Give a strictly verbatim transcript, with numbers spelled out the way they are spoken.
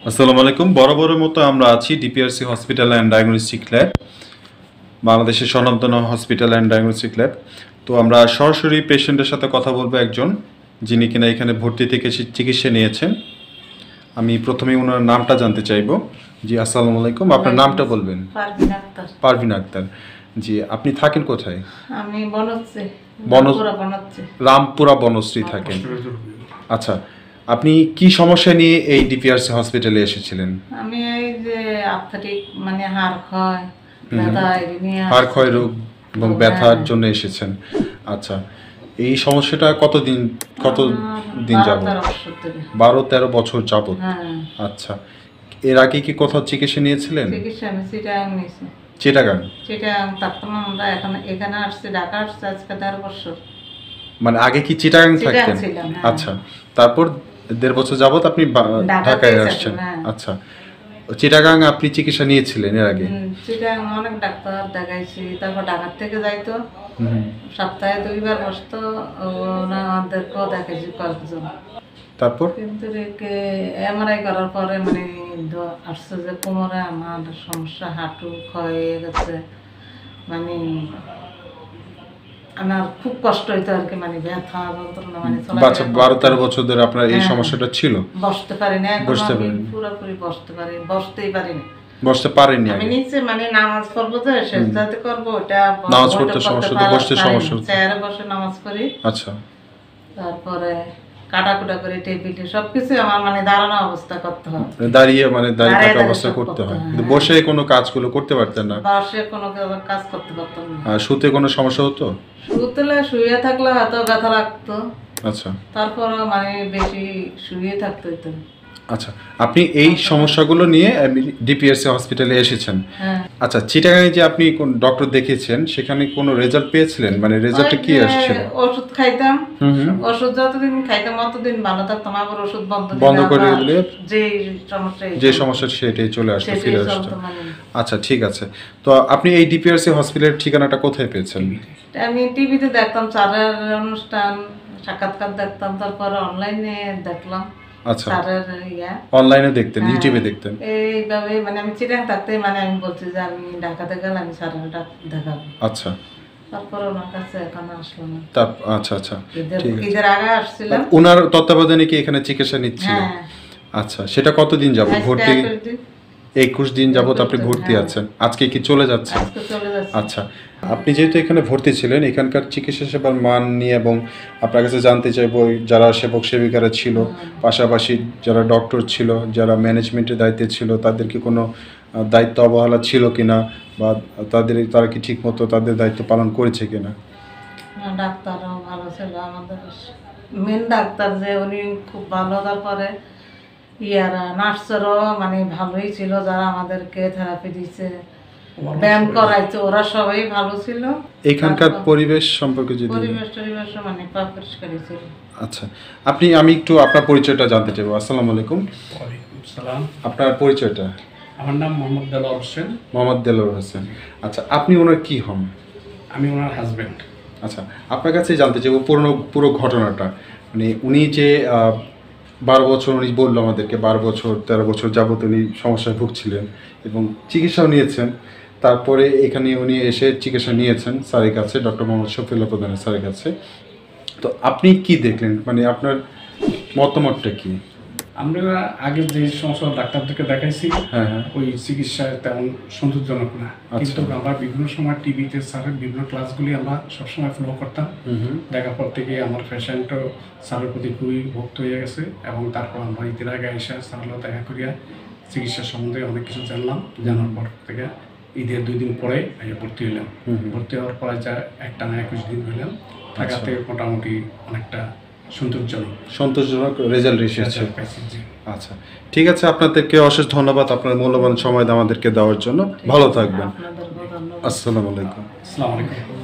আসসালামু আলাইকুম। বরাবরের মতো আমরা আছি DPRC hospital and diagnostic lab, বাংলাদেশের স্বনামধন্য হসপিটাল অ্যান্ড ডায়াগনস্টিক ল্যাব। তো আমরা সরাসরি পেশেন্টের সাথে কথা বলবো, একজন যিনি কিনা এখানে ভর্তি থেকে চিকিৎসা নিয়েছেন। আমি প্রথমেই ওনার নামটা জানতে চাইবো। জি আসসালামু আলাইকুম, আপনার নামটা বলবেন? পারভিন আক্তার। পারভিন আক্তার। জি, আপনি থাকেন কোথায়? আমি বনশ্রী, বনশ্রী, রামপুরা বনশ্রী। রামপুরা বনশ্রী থাকেন। আচ্ছা, আপনি কি সমস্যা নিয়ে এই ডিপিআরসি হসপিটালে এসেছিলেন? আমি এই যে আর্থ্রাইটিক মানে হাড় ক্ষয়, ব্যথা নিয়ে হাড় ক্ষয় রোগ এবং ব্যথার জন্য এসেছেন। আচ্ছা, এই সমস্যাটা কতদিন কত দিন যাবত? বারো তেরো বছর যাবত। আচ্ছা, এর আগে কি কোথাও চিকিৎসা নিয়েছিলেন? চিকিৎসা আমি চিটাগাং নিয়েছি। চিটাগাং? চিটাগাং থাকতাম আমরা, এখানে এখানে আসছি, ঢাকা আসছি আজকে দেড় বছর। মানে আগে কি চিটাগাং থাকতেন? আচ্ছা, তারপর দেড় বছর যাবত আপনি ঢাকায় আসছেন। আচ্ছা, চিটাগাং আপনি চিকিৎসা নিয়েছিলেন এর আগে? চিটাগাং অনেক ডাক্তার দেখাইছি, তারপর ঢাকার থেকে যাইতো, সপ্তাহে দুইবার বসতো, ওনাদেরকেও দেখাইছি কয়েকজন। তারপর কিন্তু এমআরআই করার পরে মানে আসছে যে কোমরে আমার সমস্যা, হাঁটু ক্ষয় হয়ে গেছে, মানে আমার খুব কষ্ট হইতো আর কি, মানে ব্যথা যন্ত্রণা, মানে বারো তেরো বছর ধরে আপনার এই সমস্যাটা ছিল? বসতে পারি না, বসতে পারি পুরোপুরি বসতে পারি, বসতেই পারি না। বসতে পারেননি? আমি নিচে মানে নামাজ পড়বো, তো সেজদাতে করবো, ওটা নামাজ পড়তে সমস্যা, তো বসতে সমস্যা, চেয়ারে বসে নামাজ পড়ি। আচ্ছা, তারপরে কাটাকুটা করে টেবিলে সবকিছু আমার মানে দাঁড়ানো অবস্থা করতে হয়, দাঁড়িয়ে মানে দাঁড়িয়ে থাকা অবস্থা করতে হয়, কিন্তু বসে কোনো কাজগুলো করতে পারতেন না? বসে কোনো কাজ করতে পারতাম না। আর শুতে কোনো সমস্যা হতো? শুতে শুয়ে থাকলে হয়তো ব্যথা লাগতো। আচ্ছা, তারপর মানে বেশি শুয়ে থাকতে হতো। আচ্ছা, আপনি এই সমস্যাগুলো নিয়ে ডিপিআরসি হসপিটালে এসেছেন। হ্যাঁ। আচ্ছা, চিটাগাংয়ে যে আপনি কোন ডক্টর দেখিয়েছেন সেখানে কোনো রেজাল্ট পেয়েছিলেন? মানে রেজাল্টে কি আসছিল? ওষুধ খাইতাম, ওষুধ যতদিন খাইতাম ততদিন ভালো থাকতাম, আবার ওষুধ বন্ধ বন্ধ করে দিলে যে সমস্যা যে সমস্যা সেটাই চলে আসতো, ফিরে আসতো। আচ্ছা, ঠিক আছে। তো আপনি এই ডিপিআরসি হসপিটালের ঠিকানাটা কোথায় পেয়েছেন? আমি টিভিতে দেখতাম, স্যারের অনুষ্ঠান সাক্ষাৎকার দেখতাম, তারপর অনলাইনে দেখলাম। আচ্ছা, অনলাইনে দেখতেন, ইউটিউবে দেখতেন? এইভাবে মানে আমি চিটাগাং থাকতে মানে আমি বলছি যে আমি ঢাকাতে গেলে আমি স্যারের দেখাবো। আচ্ছা, তারপর ওনার কাছে এখন আসলাম। আচ্ছা আচ্ছা, ঈদের আগে আসছিলাম। ওনার তত্ত্বাবধানে কি এখানে চিকিৎসা নিচ্ছিলেন? আচ্ছা, সেটা কতদিন যাবত ভর্তি? একুশ দিন যাবত আপনি ভর্তি আছেন। আজকে কি চলে যাচ্ছেন? আচ্ছা, আপনি যেহেতু এখানে ভর্তি ছিলেন, এখানকার চিকিৎসা সেবার মান নিয়ে এবং আপনার কাছে জানতে চাইবো যারা সেবক সেবিকারা ছিল, পাশাপাশি যারা ডক্টর ছিল, যারা ম্যানেজমেন্টের দায়িত্বে ছিল, তাদের কি কোনো দায়িত্ব অবহেলা ছিল কিনা, বা তাদের তারা কি ঠিক মতো তাদের দায়িত্ব পালন করেছে কিনা? ডাক্তারও ভালো ছিল, আমাদের মেন ডাক্তার যে উনি খুব ভালো, তারপরে ইয়ারা নার্সেরও মানে ভালোই ছিল, যারা আমাদেরকে থেরাপি দিচ্ছে, ব্যায়াম করাইছে, ওরা সবাই ভালো ছিল। এখানকার পরিবেশ সম্পর্কে যদি? পরিবেশ টরিবেশ মানে পরিষ্কারই ছিল। আচ্ছা, আপনি আমি একটু আপনার পরিচয়টা জানতে চাইবো। আসসালামু আলাইকুম। ওয়ালাইকুম সালাম। আপনার পরিচয়টা? আমার নাম মোহাম্মদ দেলোয়ার হোসেন। মোহাম্মদ দেলোয়ার হোসেন। আচ্ছা, আপনি ওনার কি হন? আমি ওনার হাজব্যান্ড। আচ্ছা, আপনার কাছে জানতে চাইবো পুরো পুরো ঘটনাটা, মানে উনি যে বারো বছর উনি বললো আমাদেরকে, বারো বছর তেরো বছর যাবত উনি সমস্যায় ভুগছিলেন এবং চিকিৎসাও নিয়েছেন। তারপরে এখানে উনি এসে চিকিৎসা নিয়েছেন স্যারের কাছে, ডক্টর মোহাম্মদ শফিউল্লাহ প্রধানের স্যারের কাছে। তো আপনি কি দেখলেন, মানে আপনার মতামতটা কি? আমরা আগে যে সমস্ত ডাক্তারদেরকে দেখাইছি, হ্যাঁ হ্যাঁ ওই চিকিৎসা তেমন সন্তোষজনক না, কিন্তু আমরা বিভিন্ন সময় টিভিতে স্যারের বিভিন্ন ক্লাসগুলি আমরা সবসময় ফলো করতাম। দেখার পর থেকে আমার পেশেন্টও স্যারের প্রতি খুবই ভক্ত হয়ে গেছে, এবং তারপর আমরা ঈদের আগে এসে স্যারের দেখা করিয়া চিকিৎসা সম্বন্ধে অনেক কিছু জানলাম। জানার পর থেকে ঈদের দুই দিন পরে ভর্তি হইলাম। ভর্তি হওয়ার পরে যা একটা না একুশ দিন হইলাম, থাকাতে মোটামুটি অনেকটা সন্তোষজনক সন্তোষজনক রেজাল্ট এসেছে। আচ্ছা, ঠিক আছে, আপনাদেরকে অশেষ ধন্যবাদ আপনার মূল্যবান সময় আমাদেরকে দেওয়ার জন্য। ভালো থাকবেন। আসসালামু আলাইকুম। আসসালামু আলাইকুম।